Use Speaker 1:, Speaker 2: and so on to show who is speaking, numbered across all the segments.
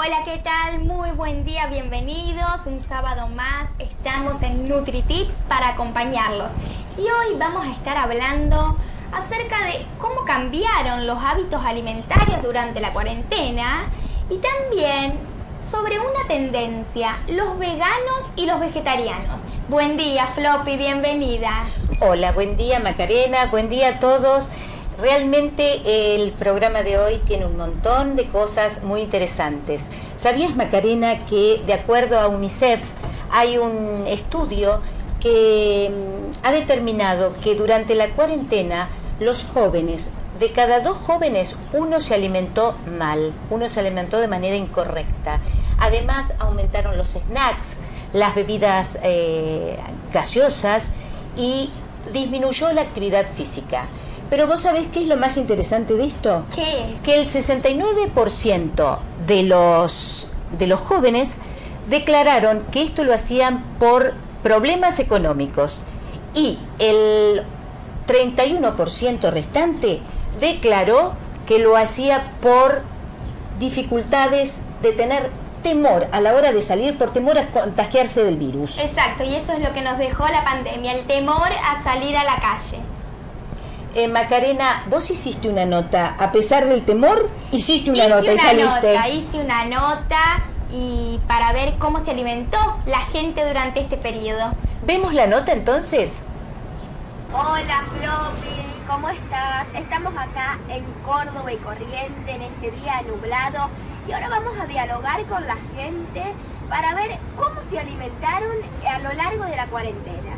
Speaker 1: Hola, ¿qué tal? Muy buen día, bienvenidos. Un sábado más, estamos en NutriTips para acompañarlos. Y hoy vamos a estar hablando acerca de cómo cambiaron los hábitos alimentarios durante la cuarentena y también sobre una tendencia, los veganos y los vegetarianos. Buen día, Floppy, bienvenida.
Speaker 2: Hola, buen día, Macarena, buen día a todos. Realmente el programa de hoy tiene un montón de cosas muy interesantes. ¿Sabías, Macarena, que de acuerdo a UNICEF hay un estudio que ha determinado que durante la cuarentena los jóvenes, de cada 2 jóvenes, uno se alimentó mal, uno se alimentó de manera incorrecta? Además aumentaron los snacks, las bebidas gaseosas y disminuyó la actividad física. Pero ¿vos sabés qué es lo más interesante de esto?
Speaker 1: ¿Qué es?
Speaker 2: Que el 69% de los jóvenes declararon que esto lo hacían por problemas económicos y el 31% restante declaró que lo hacía por dificultades de tener temor a la hora de salir, por temor a contagiarse del virus.
Speaker 1: Exacto, y eso es lo que nos dejó la pandemia, el temor a salir a la calle.
Speaker 2: Macarena, vos hiciste una nota, a pesar del temor, hiciste una nota y saliste.
Speaker 1: Hice una nota y para ver cómo se alimentó la gente durante este periodo.
Speaker 2: ¿Vemos la nota entonces?
Speaker 3: Hola Floppy, ¿cómo estás? Estamos acá en Córdoba y Corriente en este día nublado y ahora vamos a dialogar con la gente para ver cómo se alimentaron a lo largo de la cuarentena.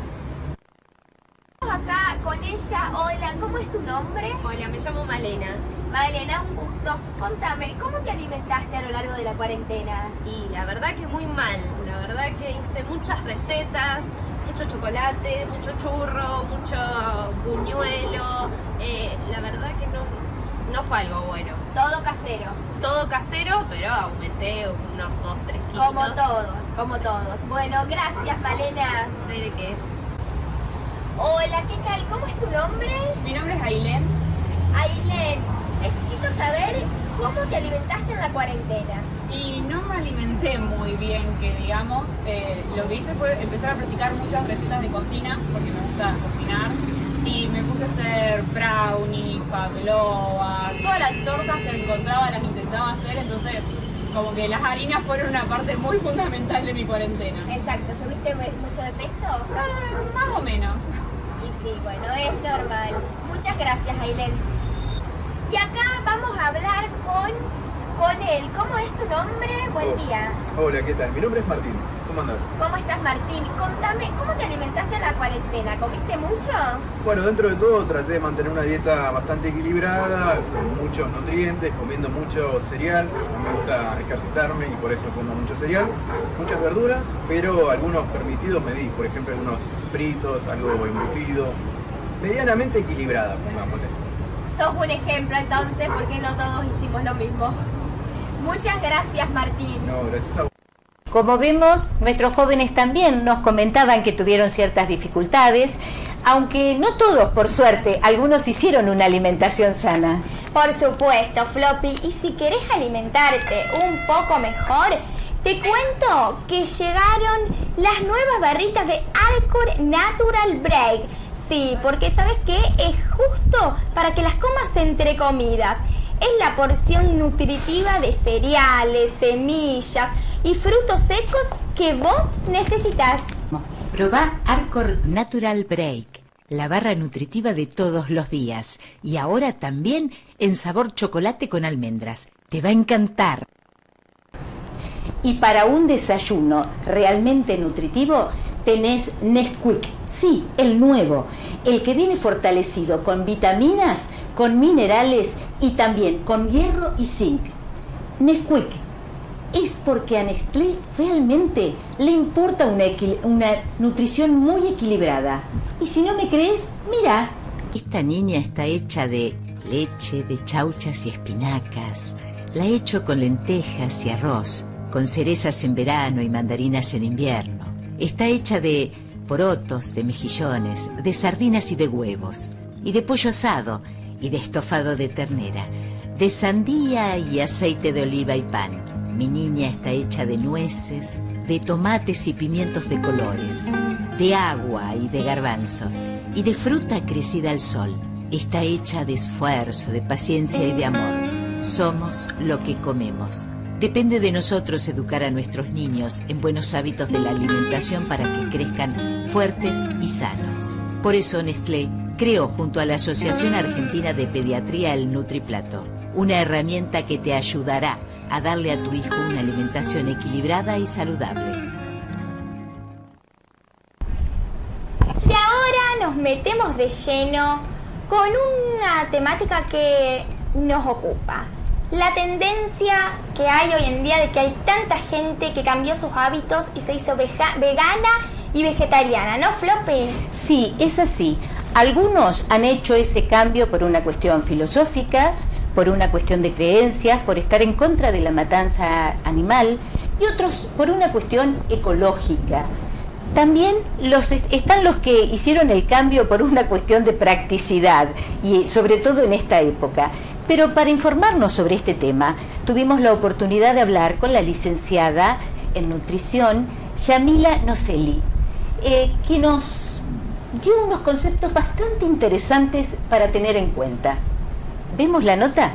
Speaker 3: Acá con ella. Hola, ¿cómo es tu nombre?
Speaker 4: Hola, me llamo Malena.
Speaker 3: Malena, un gusto. Contame, ¿cómo te alimentaste a lo largo de la cuarentena?
Speaker 4: Y la verdad que muy mal. La verdad que hice muchas recetas, mucho chocolate, mucho churro, mucho buñuelo. La verdad que no fue algo bueno.
Speaker 3: Todo casero.
Speaker 4: Todo casero, pero aumenté unos 2-3 kilos.
Speaker 3: Como todos. Bueno, gracias Malena.
Speaker 4: No hay de qué.
Speaker 3: Hola, ¿qué tal? ¿Cómo es tu nombre?
Speaker 5: Mi nombre es Ailén.
Speaker 3: Ailén, necesito saber cómo te alimentaste en la cuarentena.
Speaker 5: Y no me alimenté muy bien, que digamos. Lo que hice fue empezar a practicar muchas recetas de cocina, porque me gusta cocinar. Y me puse a hacer brownies, pavlova, todas las tortas que encontraba las intentaba hacer, entonces como que las harinas fueron una parte muy fundamental de mi cuarentena.
Speaker 3: Exacto, ¿subiste mucho de peso?
Speaker 5: Más o menos.
Speaker 3: Y sí, bueno, es normal. Muchas gracias, Ailén. Y acá vamos a hablar con él. ¿Cómo es tu nombre? Buen día.
Speaker 6: Hola, ¿qué tal? Mi nombre es Martín. ¿Cómo andás?
Speaker 3: ¿Cómo estás, Martín? Contame, ¿cómo te alimentaste en la cuarentena? ¿Comiste mucho?
Speaker 6: Bueno, dentro de todo traté de mantener una dieta bastante equilibrada, con muchos nutrientes, comiendo mucho cereal. Me gusta ejercitarme y por eso como mucho cereal, muchas verduras, pero algunos permitidos me di, por ejemplo, algunos fritos, algo embutido. Medianamente equilibrada, pongámosle.
Speaker 3: Sos un ejemplo entonces, porque no todos hicimos lo mismo. Muchas gracias, Martín.
Speaker 6: No, gracias a vos.
Speaker 2: Como vemos, nuestros jóvenes también nos comentaban que tuvieron ciertas dificultades, aunque no todos, por suerte, algunos hicieron una alimentación sana.
Speaker 1: Por supuesto, Floppy, y si querés alimentarte un poco mejor, te cuento que llegaron las nuevas barritas de Arcor Natural Break. Sí, porque ¿sabes qué? Es justo para que las comas entre comidas. Es la porción nutritiva de cereales, semillas y frutos secos que vos necesitas.
Speaker 7: Probá Arcor Natural Break, la barra nutritiva de todos los días. Y ahora también en sabor chocolate con almendras. Te va a encantar.
Speaker 2: Y para un desayuno realmente nutritivo tenés Nesquik. Sí, el nuevo, el que viene fortalecido con vitaminas, con minerales y también con hierro y zinc. Nesquik es porque a Nestlé realmente le importa una nutrición muy equilibrada. Y si no me crees, mira.
Speaker 7: Esta niña está hecha de leche, de chauchas y espinacas. La he hecho con lentejas y arroz, con cerezas en verano y mandarinas en invierno. Está hecha de porotos, de mejillones, de sardinas y de huevos, y de pollo asado, y de estofado de ternera, de sandía y aceite de oliva y pan. Mi niña está hecha de nueces, de tomates y pimientos de colores, de agua y de garbanzos, y de fruta crecida al sol. Está hecha de esfuerzo, de paciencia y de amor. Somos lo que comemos. Depende de nosotros educar a nuestros niños en buenos hábitos de la alimentación para que crezcan fuertes y sanos. Por eso Nestlé creó junto a la Asociación Argentina de Pediatría el NutriPlato, una herramienta que te ayudará a darle a tu hijo una alimentación equilibrada y saludable.
Speaker 1: Y ahora nos metemos de lleno con una temática que nos ocupa. La tendencia que hay hoy en día de que hay tanta gente que cambió sus hábitos y se hizo vegana y vegetariana, ¿no, Floppy?
Speaker 2: Sí, es así. Algunos han hecho ese cambio por una cuestión filosófica, por una cuestión de creencias, por estar en contra de la matanza animal, y otros por una cuestión ecológica. También están los que hicieron el cambio por una cuestión de practicidad, y sobre todo en esta época. Pero para informarnos sobre este tema, tuvimos la oportunidad de hablar con la licenciada en nutrición, Yamila Noselli, que nos dio unos conceptos bastante interesantes para tener en cuenta. ¿Vemos la nota?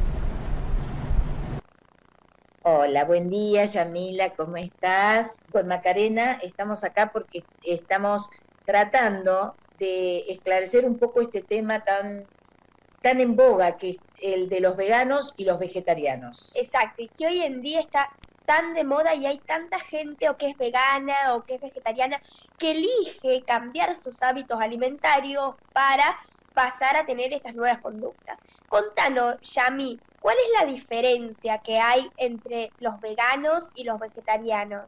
Speaker 8: Hola, buen día, Yamila, ¿cómo estás? Con Macarena estamos acá porque estamos tratando de esclarecer un poco este tema tan en boga, que es el de los veganos y los vegetarianos.
Speaker 3: Exacto, y que hoy en día está tan de moda y hay tanta gente o que es vegana o que es vegetariana que elige cambiar sus hábitos alimentarios para pasar a tener estas nuevas conductas. Contanos, Yami, ¿cuál es la diferencia que hay entre los veganos y los vegetarianos?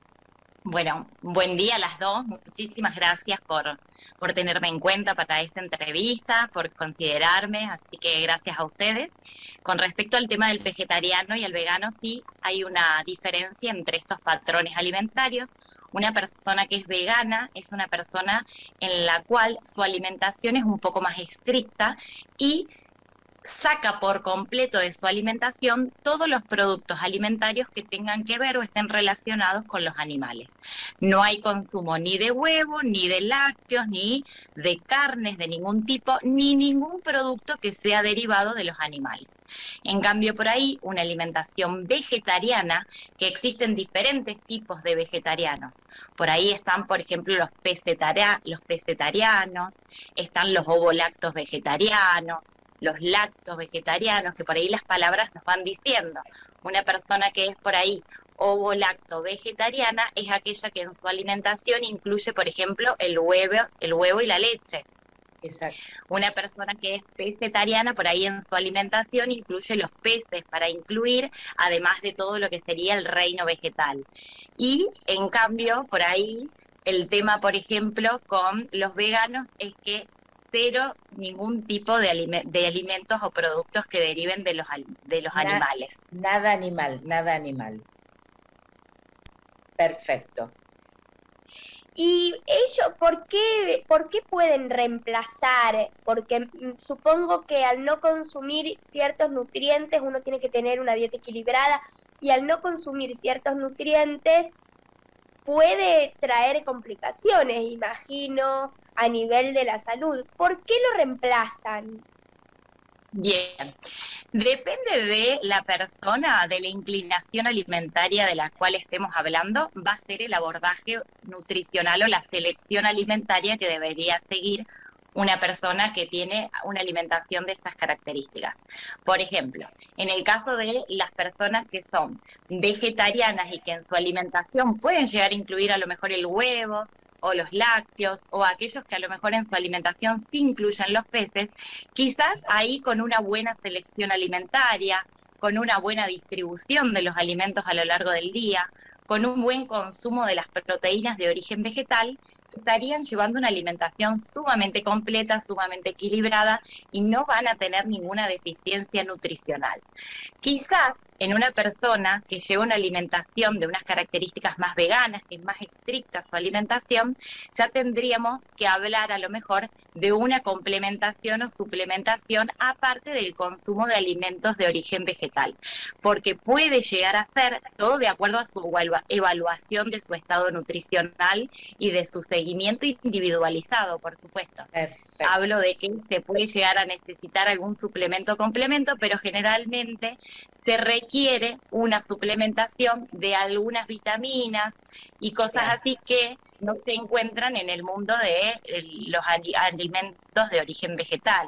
Speaker 9: Bueno, buen día a las dos. Muchísimas gracias por tenerme en cuenta para esta entrevista, por considerarme, así que gracias a ustedes. Con respecto al tema del vegetariano y el vegano, sí hay una diferencia entre estos patrones alimentarios. Una persona que es vegana es una persona en la cual su alimentación es un poco más estricta y saca por completo de su alimentación todos los productos alimentarios que tengan que ver o estén relacionados con los animales. No hay consumo ni de huevo, ni de lácteos, ni de carnes de ningún tipo, ni ningún producto que sea derivado de los animales. En cambio, por ahí, una alimentación vegetariana, que existen diferentes tipos de vegetarianos. Por ahí están, por ejemplo, los pescetarianos, están los ovolactos vegetarianos, los lactos vegetarianos, que por ahí las palabras nos van diciendo. Una persona que es por ahí ovo-lacto vegetariana es aquella que en su alimentación incluye, por ejemplo, el huevo y la leche.
Speaker 8: Exacto.
Speaker 9: Una persona que es pescetariana, por ahí en su alimentación incluye los peces para incluir, además de todo lo que sería el reino vegetal. Y en cambio, por ahí, el tema, por ejemplo, con los veganos es que cero ningún tipo de alimentos o productos que deriven de los animales.
Speaker 8: Nada animal. Perfecto.
Speaker 3: ¿Y ellos por qué pueden reemplazar? Porque supongo que al no consumir ciertos nutrientes uno tiene que tener una dieta equilibrada y al no consumir ciertos nutrientes puede traer complicaciones, imagino, a nivel de la salud. ¿Por qué lo reemplazan?
Speaker 9: Bien, depende de la persona, de la inclinación alimentaria de la cual estemos hablando, va a ser el abordaje nutricional o la selección alimentaria que debería seguir una persona que tiene una alimentación de estas características. Por ejemplo, en el caso de las personas que son vegetarianas y que en su alimentación pueden llegar a incluir a lo mejor el huevo o los lácteos, o aquellos que a lo mejor en su alimentación sí incluyen los peces, quizás ahí con una buena selección alimentaria, con una buena distribución de los alimentos a lo largo del día, con un buen consumo de las proteínas de origen vegetal, estarían llevando una alimentación sumamente completa, sumamente equilibrada y no van a tener ninguna deficiencia nutricional. Quizás en una persona que lleva una alimentación de unas características más veganas, que es más estricta su alimentación, ya tendríamos que hablar a lo mejor de una complementación o suplementación aparte del consumo de alimentos de origen vegetal, porque puede llegar a ser todo de acuerdo a su evaluación de su estado nutricional y de su seguimiento individualizado, por supuesto.
Speaker 2: Perfecto.
Speaker 9: Hablo de que se puede llegar a necesitar algún suplemento o complemento, pero generalmente se requiere una suplementación de algunas vitaminas y cosas así que no se encuentran en el mundo de los alimentos de origen vegetal.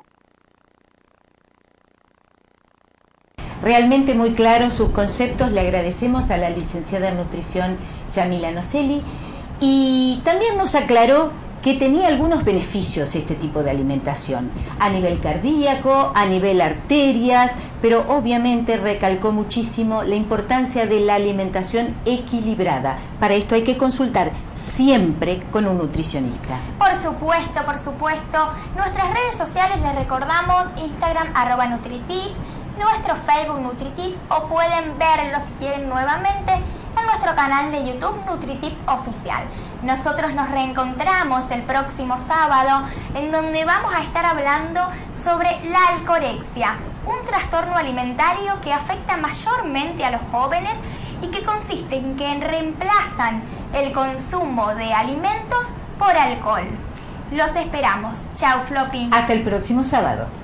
Speaker 2: Realmente muy claros sus conceptos. Le agradecemos a la licenciada en nutrición Yamila Noselli, y también nos aclaró que tenía algunos beneficios este tipo de alimentación, a nivel cardíaco, a nivel arterias, pero obviamente recalcó muchísimo la importancia de la alimentación equilibrada. Para esto hay que consultar siempre con un nutricionista.
Speaker 1: Por supuesto, por supuesto. Nuestras redes sociales les recordamos: Instagram @NutriTips, nuestro Facebook NutriTips, o pueden verlo si quieren nuevamente en nuestro canal de YouTube NutriTips Oficial. Nosotros nos reencontramos el próximo sábado, en donde vamos a estar hablando sobre la alcorexia, un trastorno alimentario que afecta mayormente a los jóvenes y que consiste en que reemplazan el consumo de alimentos por alcohol. Los esperamos. Chao, Floppy.
Speaker 2: Hasta el próximo sábado.